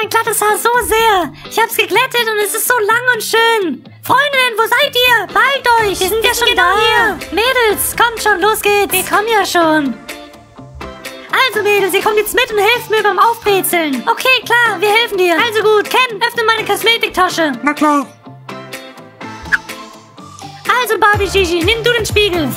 mein glattes Haar so sehr. Ich hab's geglättet und es ist so lang und schön. Freundinnen, wo seid ihr? Beeilt euch. Wir sind ja schon genau hier. Mädels, kommt schon, los geht's. Wir kommen ja schon. Also Mädels, ihr kommt jetzt mit und helft mir beim Aufbrezeln. Okay, klar, wir helfen dir. Also gut, Ken, öffne meine Kosmetiktasche. Na klar. Also Barbie Gigi, nimm du den Spiegel.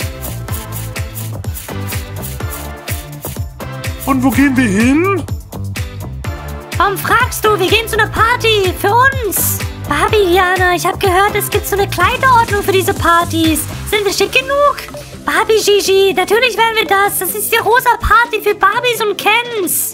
Und wo gehen wir hin? Warum fragst du? Wir gehen zu einer Party. Für uns. Barbie, Diana, ich habe gehört, es gibt so eine Kleiderordnung für diese Partys. Sind wir schick genug? Barbie Gigi, natürlich werden wir das. Das ist die rosa Party für Barbies und Kens.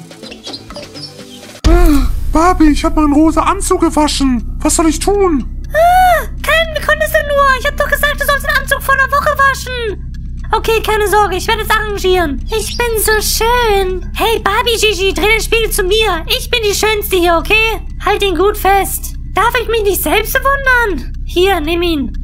Barbie, ich habe meinen rosa Anzug gewaschen. Was soll ich tun? Ken, wie konntest du nur? Ich habe doch gesagt, du sollst den Anzug vor einer Woche waschen. Okay, keine Sorge, ich werde es arrangieren. Ich bin so schön. Hey, Barbie Gigi, dreh den Spiegel zu mir. Ich bin die Schönste hier, okay? Halt ihn gut fest. Darf ich mich nicht selbst bewundern? Hier, nimm ihn.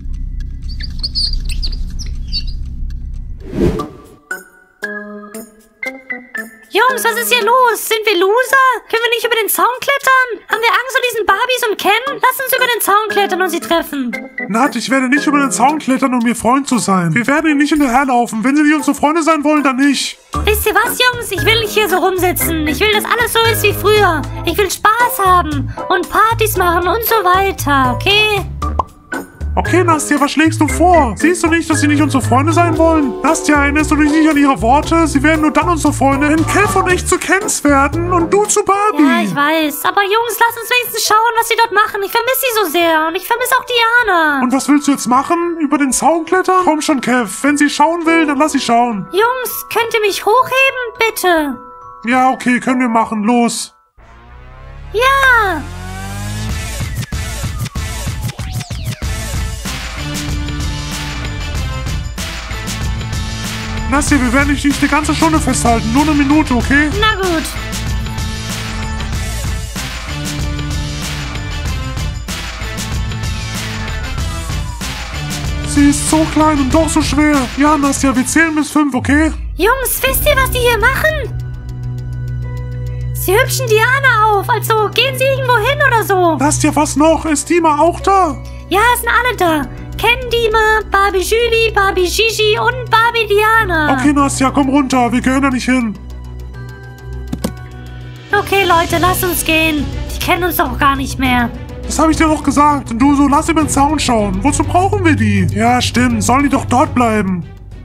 Jungs, was ist hier los? Sind wir Loser? Können wir nicht über den Zaun klettern? Haben wir Angst vor diesen Barbies und Ken? Lass uns über den Zaun klettern und sie treffen. Nat, ich werde nicht über den Zaun klettern, um ihr Freund zu sein. Wir werden ihnen nicht hinterherlaufen. Wenn sie nicht unsere Freunde sein wollen, dann nicht. Wisst ihr was, Jungs? Ich will nicht hier so rumsitzen. Ich will, dass alles so ist wie früher. Ich will Spaß haben und Partys machen und so weiter, okay? Okay, Nastja, was schlägst du vor? Siehst du nicht, dass sie nicht unsere Freunde sein wollen? Nastja, erinnerst du dich nicht an ihre Worte? Sie werden nur dann unsere Freunde, wenn Kev und ich zu Kens werden und du zu Barbie. Ja, ich weiß. Aber Jungs, lass uns wenigstens schauen, was sie dort machen. Ich vermisse sie so sehr und ich vermisse auch Diana. Und was willst du jetzt machen? Über den Zaun klettern? Komm schon, Kev. Wenn sie schauen will, dann lass sie schauen. Jungs, könnt ihr mich hochheben? Bitte. Ja, okay, können wir machen. Los. Ja. Nastja, wir werden dich nicht eine ganze Stunde festhalten. Nur eine Minute, okay? Na gut. Sie ist so klein und doch so schwer. Ja, Nastja, wir zählen bis 5, okay? Jungs, wisst ihr, was die hier machen? Sie hübschen Diana auf. Also, gehen sie irgendwo hin oder so? Nastja, was noch? Ist Dima auch da? Ja, sind alle da. Ken, Dima, Barbie Julie, Barbie Gigi und Barbie Diana. Okay, Nastja, komm runter. Wir gehören da nicht hin. Okay, Leute, lasst uns gehen. Die kennen uns doch gar nicht mehr. Das habe ich dir doch gesagt. Und du so, lass über den Zaun schauen. Wozu brauchen wir die? Ja, stimmt. Sollen die doch dort bleiben?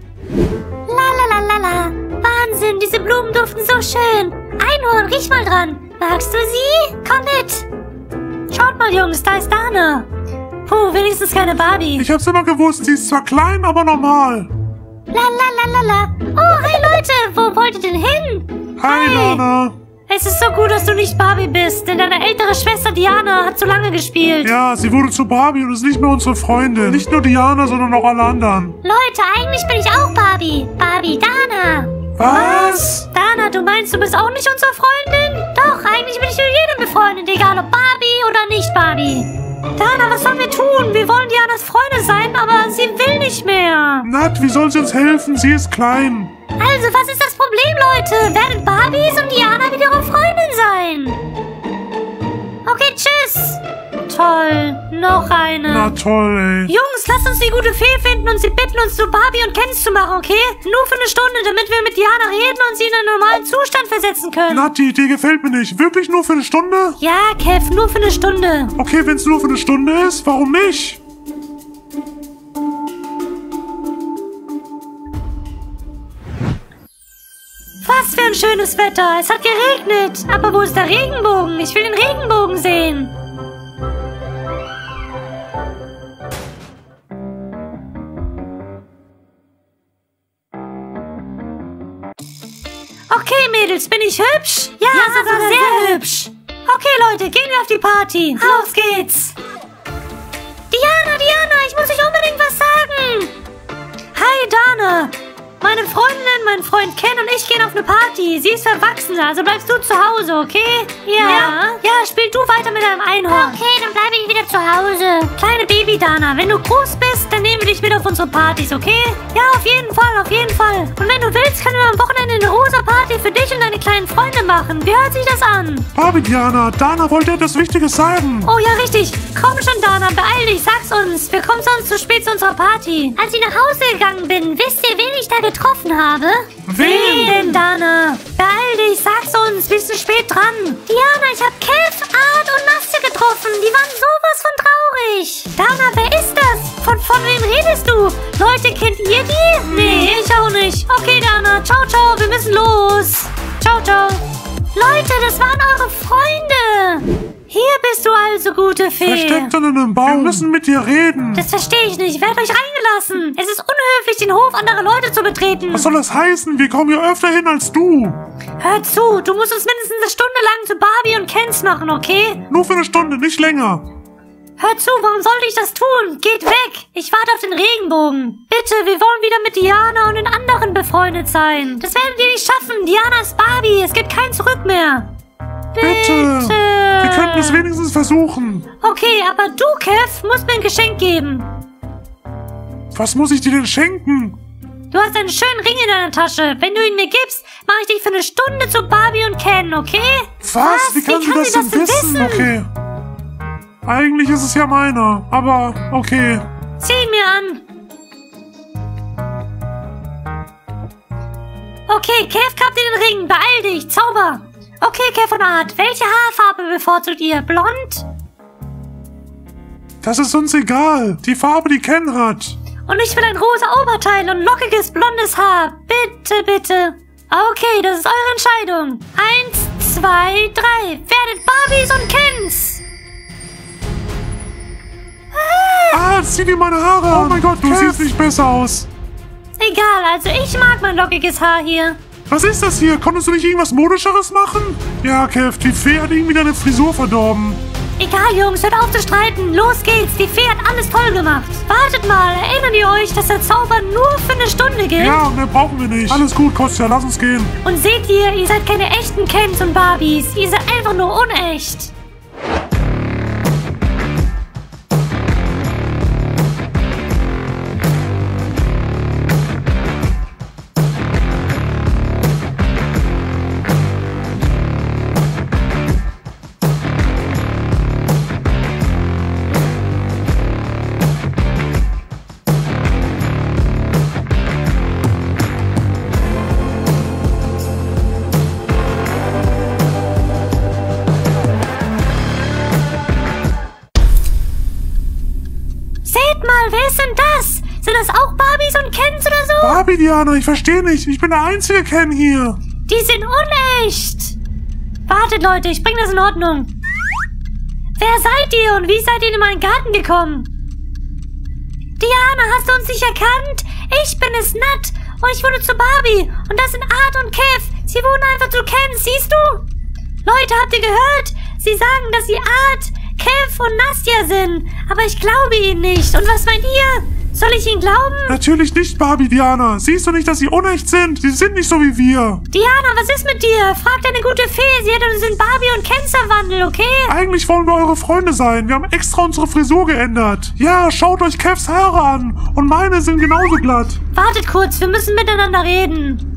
La. Wahnsinn, diese Blumen duften so schön. Einhorn, riech mal dran. Magst du sie? Komm mit. Schaut mal, Jungs, da ist Dana. Puh, wenigstens keine Barbie. Ich hab's immer gewusst. Sie ist zwar klein, aber normal. La. Oh, hi Leute, wo wollt ihr denn hin? Hi, Dana. Es ist so gut, dass du nicht Barbie bist, denn deine ältere Schwester Diana hat zu lange gespielt. Ja, sie wurde zu Barbie und ist nicht mehr unsere Freundin. Nicht nur Diana, sondern auch alle anderen. Leute, eigentlich bin ich auch Barbie. Barbie Dana. Was? Dana, du meinst, du bist auch nicht unsere Freundin? Doch, eigentlich bin ich mit jedem befreundet, egal ob Barbie oder nicht Barbie. Dana, was sollen wir tun? Wir wollen Dianas Freunde sein, aber sie will nicht mehr. Nat, wie soll sie uns helfen? Sie ist klein. Also, was ist das Problem, Leute? Werden Barbies und Diana wieder ihre Freundin sein? Okay, tschüss. Toll, noch eine. Na toll, ey. Jungs, lasst uns die gute Fee finden und sie bitten uns zu Barbie und Ken zu machen, okay? Nur für eine Stunde, damit wir mit Diana reden und sie in einen normalen Zustand versetzen können. Nat, die Idee gefällt mir nicht. Wirklich nur für eine Stunde? Ja, Kev, nur für eine Stunde. Okay, wenn es nur für eine Stunde ist, warum nicht? Was für ein schönes Wetter. Es hat geregnet. Aber wo ist der Regenbogen? Ich will den Regenbogen sehen. Okay, Mädels, bin ich hübsch? Ja, sogar sehr hübsch. Okay, Leute, gehen wir auf die Party. Auf geht's. Diana, ich muss euch unbedingt was sagen. Hi, Dana. Meine Freundin, mein Freund Ken und ich gehen auf eine Party. Sie ist Erwachsene, also bleibst du zu Hause, okay? Ja, spiel du weiter mit deinem Einhorn. Okay, dann bleibe ich wieder zu Hause. Kleine Baby-Dana, wenn du groß bist, dann nehmen wir dich mit auf unsere Partys, okay? Ja, auf jeden Fall, auf jeden Fall. Und wenn du willst, können wir am Wochenende eine rosa Party für dich und deine kleinen Freunde machen. Wie hört sich das an? Barbie Diana, Dana wollte etwas Wichtiges sagen. Oh ja, richtig. Komm schon, Dana, beeil dich, sag's uns. Wir kommen sonst zu spät zu unserer Party. Als ich nach Hause gegangen bin, wisst ihr, wen ich da getroffen habe? Wen denn, Dana? Beeil dich, sag's uns. Wir sind spät dran. Diana, ich habe Kev, Art und Nastja getroffen. Die waren sowas von traurig. Dana, wer ist das? Von wem redest du? Leute, kennt ihr die? Nee, ich auch nicht. Okay, Dana, ciao, ciao, wir müssen los. Ciao, ciao. Leute, das waren eure Freunde. Hier bist du also, gute Fee. Versteckt in einem Baum. Wir müssen mit dir reden. Das verstehe ich nicht. Werdet euch reingelassen. Es ist unhöflich, den Hof anderer Leute zu betreten. Was soll das heißen? Wir kommen hier öfter hin als du. Hör zu, du musst uns mindestens eine Stunde lang zu Barbie und Kens machen, okay? Nur für eine Stunde, nicht länger. Hör zu, warum sollte ich das tun? Geht weg! Ich warte auf den Regenbogen. Bitte, wir wollen wieder mit Diana und den anderen befreundet sein. Das werdet ihr nicht schaffen. Diana ist Barbie. Es gibt kein Zurück mehr. Bitte. Wir könnten es wenigstens versuchen. Okay, aber du, Kev, musst mir ein Geschenk geben. Was muss ich dir denn schenken? Du hast einen schönen Ring in deiner Tasche. Wenn du ihn mir gibst, mache ich dich für eine Stunde zu Barbie und Ken, okay? Was? Wie kann sie das denn wissen? Okay. Eigentlich ist es ja meiner, aber okay. Zieh ihn mir an. Okay, Kev, kapp dir den Ring. Beeil dich. Zauber. Okay, Kev und Art. Welche Haarfarbe bevorzugt ihr? Blond? Das ist uns egal. Die Farbe, die Ken hat. Und ich will ein rosa Oberteil und lockiges blondes Haar. Bitte, bitte. Okay, das ist eure Entscheidung. 1, 2, 3. Werdet Barbies und Kens. Zieh dir meine Haare an. Oh mein Gott, du siehst nicht besser aus. Egal, also ich mag mein lockiges Haar hier. Was ist das hier? Konntest du nicht irgendwas Modischeres machen? Ja, Kev, die Fee hat irgendwie deine Frisur verdorben. Egal, Jungs, hört auf zu streiten. Los geht's, die Fee hat alles toll gemacht. Wartet mal, erinnert ihr euch, dass der Zauber nur für eine Stunde gilt? Ja, mehr brauchen wir nicht. Alles gut, Kostja, lass uns gehen. Und seht ihr seid keine echten Kens und Barbies. Ihr seid einfach nur unecht. Wer ist denn das? Sind das auch Barbies und Kens oder so? Barbie, Diana, ich verstehe nicht. Ich bin der einzige Ken hier. Die sind unecht. Wartet, Leute, ich bringe das in Ordnung. Wer seid ihr und wie seid ihr in meinen Garten gekommen? Diana, hast du uns nicht erkannt? Ich bin es, Nat. Und ich wurde zu Barbie. Und das sind Art und Kev. Sie wurden einfach zu Kens, siehst du? Leute, habt ihr gehört? Sie sagen, dass sie Art, Kev und Nastja sind. Aber ich glaube ihnen nicht. Und was meint ihr? Soll ich ihnen glauben? Natürlich nicht, Barbie, Diana. Siehst du nicht, dass sie unecht sind? Sie sind nicht so wie wir. Diana, was ist mit dir? Frag deine gute Fee. Sie hat uns in Barbie und Ken verwandelt, okay? Eigentlich wollen wir eure Freunde sein. Wir haben extra unsere Frisur geändert. Ja, schaut euch Kevs Haare an. Und meine sind genauso glatt. Wartet kurz, wir müssen miteinander reden.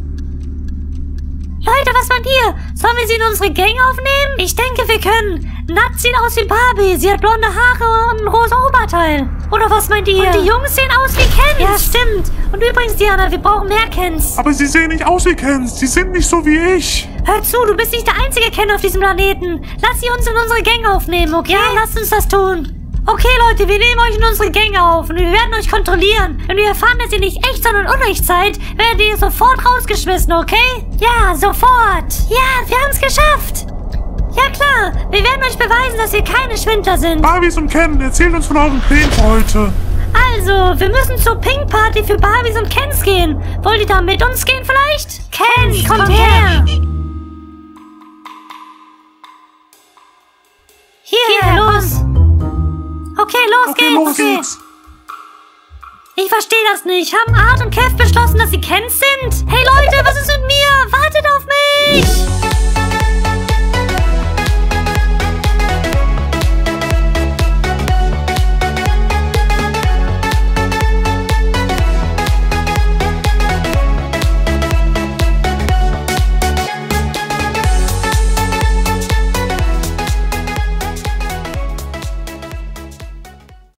Leute, was meint ihr? Sollen wir sie in unsere Gang aufnehmen? Ich denke, wir können. Nat sieht aus wie Barbie. Sie hat blonde Haare und ein rosa Oberteil. Oder was meint ihr? Und die Jungs sehen aus wie Kens. Ja, stimmt. Und übrigens, Diana, wir brauchen mehr Kens. Aber sie sehen nicht aus wie Kens. Sie sind nicht so wie ich. Hör zu, du bist nicht der einzige Ken auf diesem Planeten. Lass sie uns in unsere Gang aufnehmen, okay? Ja, lasst uns das tun. Okay, Leute, wir nehmen euch in unsere Gang auf und wir werden euch kontrollieren. Wenn wir erfahren, dass ihr nicht echt, sondern unecht seid, werdet ihr sofort rausgeschmissen, okay? Ja, sofort. Ja, wir haben es geschafft. Ja, klar. Wir werden euch beweisen, dass wir keine Schwindler sind. Barbies und Ken, erzählt uns von euren Plänen für heute. Also, wir müssen zur Pink Party für Barbies und Kens gehen. Wollt ihr da mit uns gehen vielleicht? Ken, kommt her. Hierher, los. Okay, los geht's. Ich verstehe das nicht. Haben Art und Kev beschlossen, dass sie Kens sind? Hey Leute, was ist mit mir? Wartet auf mich!